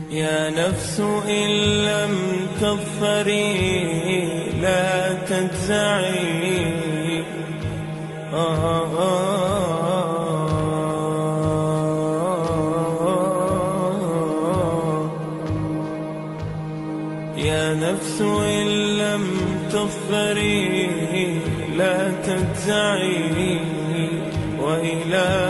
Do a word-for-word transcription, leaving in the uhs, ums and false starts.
يا نفس إن لم تظفري لا تجزعي. آه آه يا نفس إن لم تظفري لا تجزعي، وإلى